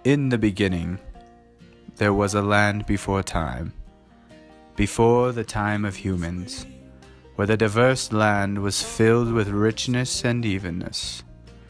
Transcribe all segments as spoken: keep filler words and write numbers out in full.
In the beginning, there was a land before time, before the time of humans, where the diverse land was filled with richness and evenness,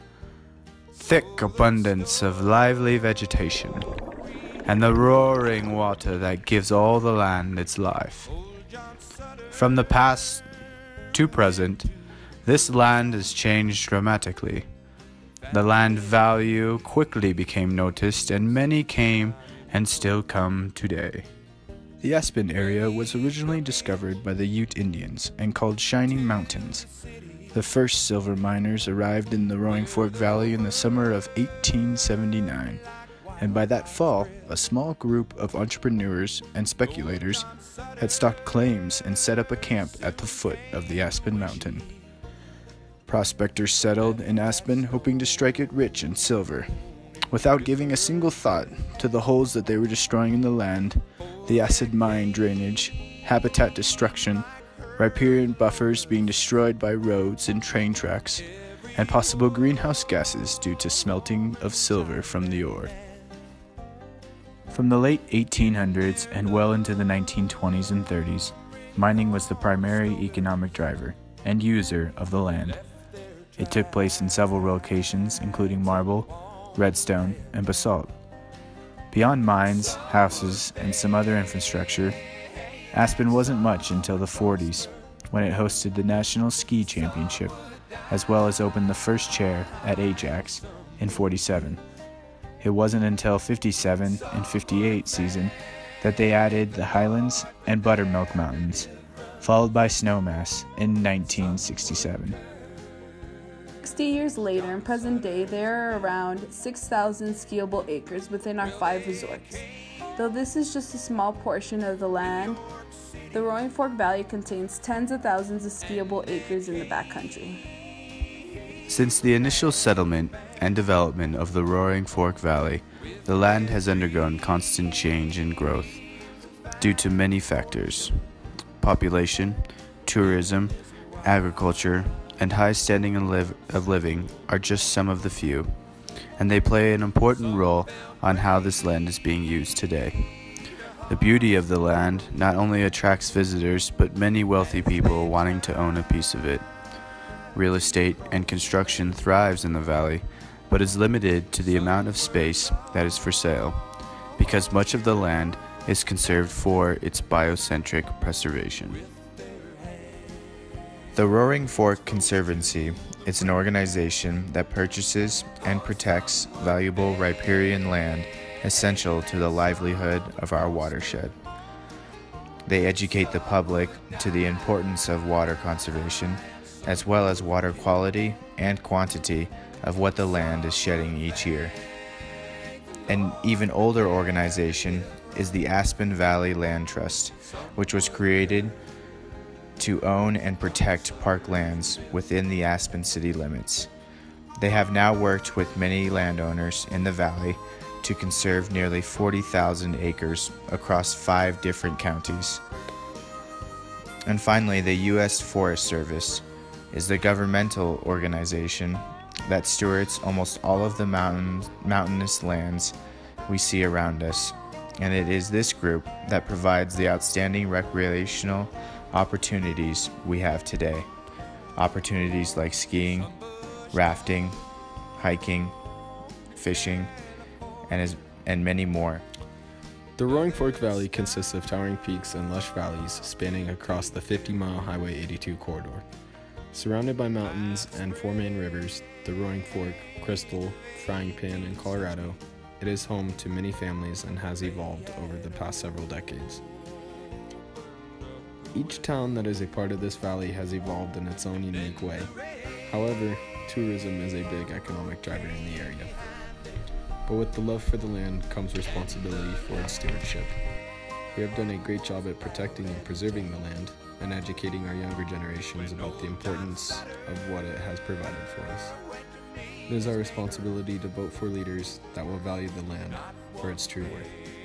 thick abundance of lively vegetation, and the roaring water that gives all the land its life. From the past to present, this land has changed dramatically. The land value quickly became noticed, and many came and still come today. The Aspen area was originally discovered by the Ute Indians and called Shining Mountains. The first silver miners arrived in the Roaring Fork Valley in the summer of eighteen seventy-nine, and by that fall, a small group of entrepreneurs and speculators had staked claims and set up a camp at the foot of the Aspen Mountain. Prospectors settled in Aspen, hoping to strike it rich in silver. Without giving a single thought to the holes that they were destroying in the land, the acid mine drainage, habitat destruction, riparian buffers being destroyed by roads and train tracks, and possible greenhouse gases due to smelting of silver from the ore. From the late eighteen hundreds and well into the nineteen twenties and thirties, mining was the primary economic driver and user of the land. It took place in several locations, including marble, redstone, and basalt. Beyond mines, houses, and some other infrastructure, Aspen wasn't much until the forties, when it hosted the National Ski Championship, as well as opened the first chair at Ajax in forty-seven. It wasn't until fifty-seven and fifty-eight season that they added the Highlands and Buttermilk Mountains, followed by Snowmass in nineteen sixty-seven. sixty years later, in present day, there are around six thousand skiable acres within our five resorts. Though this is just a small portion of the land, the Roaring Fork Valley contains tens of thousands of skiable acres in the backcountry. Since the initial settlement and development of the Roaring Fork Valley, the land has undergone constant change and growth due to many factors. Population, tourism, agriculture, and high standing of living are just some of the few, and they play an important role on how this land is being used today. The beauty of the land not only attracts visitors, but many wealthy people wanting to own a piece of it. Real estate and construction thrives in the valley, but is limited to the amount of space that is for sale, because much of the land is conserved for its biocentric preservation. The Roaring Fork Conservancy is an organization that purchases and protects valuable riparian land essential to the livelihood of our watershed. They educate the public to the importance of water conservation, as well as water quality and quantity of what the land is shedding each year. An even older organization is the Aspen Valley Land Trust, which was created to own and protect park lands within the Aspen city limits. They have now worked with many landowners in the valley to conserve nearly forty thousand acres across five different counties. And finally, the U S Forest Service is the governmental organization that stewards almost all of the mountain, mountainous lands we see around us, and it is this group that provides the outstanding recreational opportunities we have today. Opportunities like skiing, rafting, hiking, fishing, and, as, and many more. The Roaring Fork Valley consists of towering peaks and lush valleys spanning across the fifty-mile Highway eighty-two corridor. Surrounded by mountains and four main rivers, the Roaring Fork, Crystal, Frying Pan, and Colorado, it is home to many families and has evolved over the past several decades. Each town that is a part of this valley has evolved in its own unique way. However, tourism is a big economic driver in the area. But with the love for the land comes responsibility for its stewardship. We have done a great job at protecting and preserving the land and educating our younger generations about the importance of what it has provided for us. It is our responsibility to vote for leaders that will value the land for its true worth.